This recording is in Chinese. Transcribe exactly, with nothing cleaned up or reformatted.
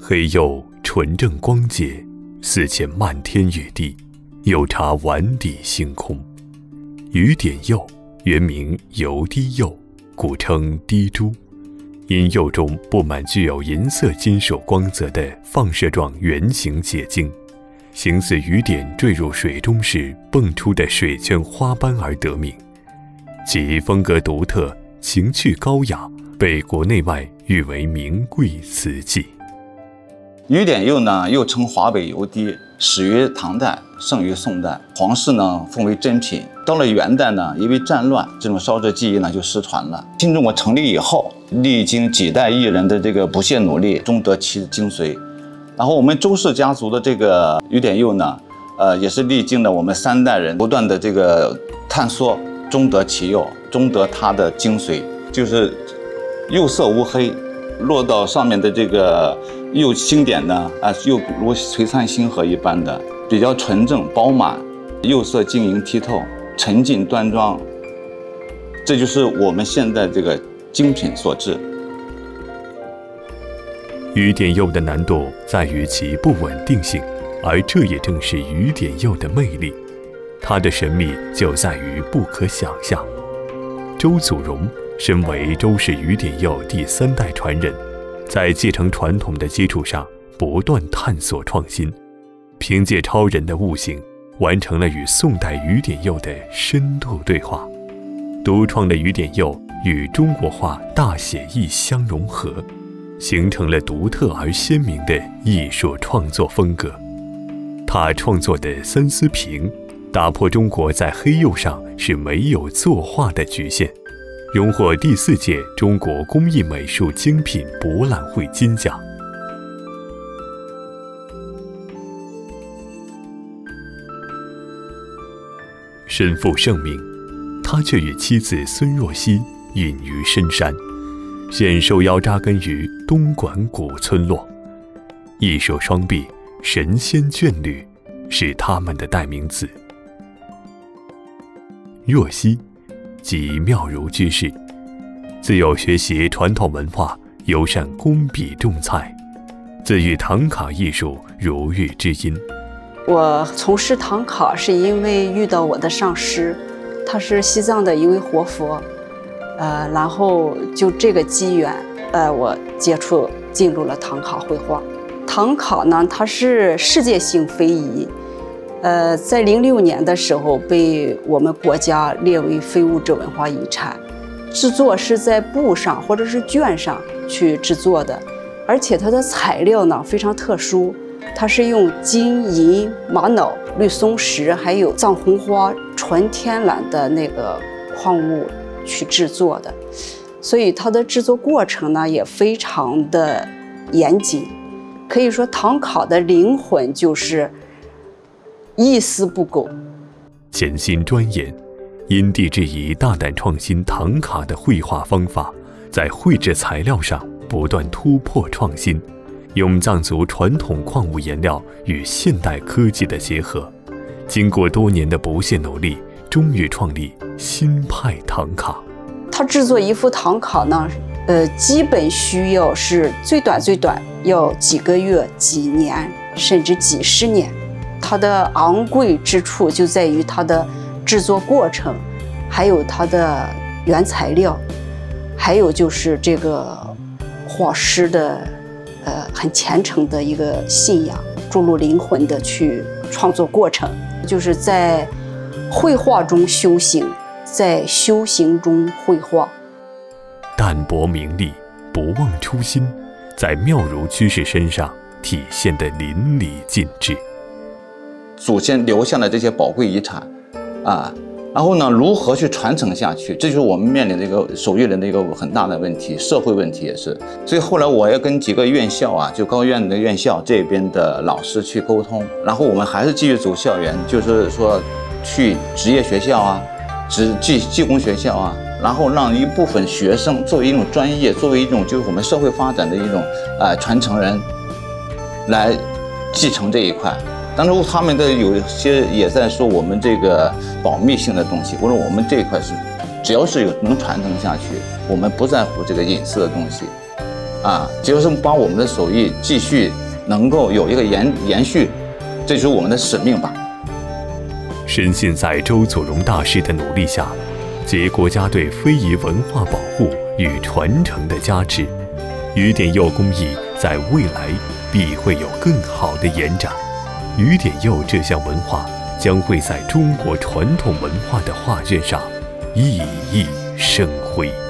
黑釉纯正光洁，似见漫天雨滴，又察碗底星空。雨点釉原名油滴釉，古称滴珠，因釉中布满具有银色金属光泽的放射状圆形结晶，形似雨点坠入水中时蹦出的水圈花斑而得名。其风格独特，情趣高雅，被国内外誉为名贵瓷器。 雨点釉呢，又称华北油滴，始于唐代，盛于宋代。皇室呢奉为珍品。到了元代呢，因为战乱，这种烧制技艺呢就失传了。新中国成立以后，历经几代艺人的这个不懈努力，终得其精髓。然后我们周氏家族的这个雨点釉呢，呃，也是历经了我们三代人不断的这个探索，终得其釉，终得它的精髓，就是釉色无黑，落到上面的这个釉星点呢，啊，又如璀璨星河一般的，比较纯正饱满，釉色晶莹剔透，沉静端庄，这就是我们现在这个精品所致。 雨点釉的难度在于其不稳定性，而这也正是雨点釉的魅力。它的神秘就在于不可想象。周祖荣身为周氏雨点釉第三代传人，在继承传统的基础上不断探索创新，凭借超人的悟性，完成了与宋代雨点釉的深度对话。独创的雨点釉与中国画大写意相融合，形成了独特而鲜明的艺术创作风格。他创作的三丝瓶，打破中国在黑釉上是没有作画的局限，荣获第四届中国工艺美术精品博览会金奖。身负盛名，他却与妻子孙若曦隐于深山，现受邀扎根于东莞古村落。艺术双璧，神仙眷侣，是他们的代名词。若曦即妙如居士，自幼学习传统文化，尤善工笔种菜，自与唐卡艺术如遇知音。 我从事唐卡是因为遇到我的上师，他是西藏的一位活佛，呃，然后就这个机缘，呃，我接触进入了唐卡绘画。唐卡呢，它是世界性非遗，呃，在零六年的时候被我们国家列为非物质文化遗产。制作是在布上或者是绢上去制作的，而且它的材料呢非常特殊。它是用金银、玛瑙、绿松石，还有藏红花纯天然的那个矿物去制作的，所以它的制作过程呢也非常的严谨。可以说，唐卡的灵魂就是一丝不苟。 潜心钻研，因地制宜，大胆创新唐卡的绘画方法，在绘制材料上不断突破创新。用藏族传统矿物颜料与现代科技的结合，经过多年的不懈努力，终于创立新派唐卡。 它制作一幅唐卡呢，呃，基本需要是最短最短要几个月、几年，甚至几十年。它的昂贵之处就在于它的制作过程，还有它的原材料，还有就是这个画师的。呃，很虔诚的一个信仰，注入灵魂的去创作过程，就是在绘画中修行，在修行中绘画。 淡泊名利，不忘初心，在妙如居士身上体现得淋漓尽致。 祖先留下的这些宝贵遗产，啊。然后呢，如何去传承下去？这就是我们面临的一个手艺人的一个很大的问题，社会问题也是。所以后来我要跟几个院校啊，就高院的院校这边的老师去沟通，然后我们还是继续走校园，就是说去职业学校啊、职技技工学校啊，然后让一部分学生作为一种专业，作为一种就是我们社会发展的一种呃传承人，来继承这一块。当然，他们的有些也在说我们这个保密性的东西。我说我们这一块是，只要是有能传承下去，我们不在乎这个隐私的东西。 啊，就是把我们的手艺继续能够有一个延延续，这就是我们的使命吧。 深信在周祖荣大师的努力下，及国家对非遗文化保护与传承的加持，雨点釉工艺在未来必会有更好的延展。雨点釉这项文化将会在中国传统文化的画卷上熠熠生辉。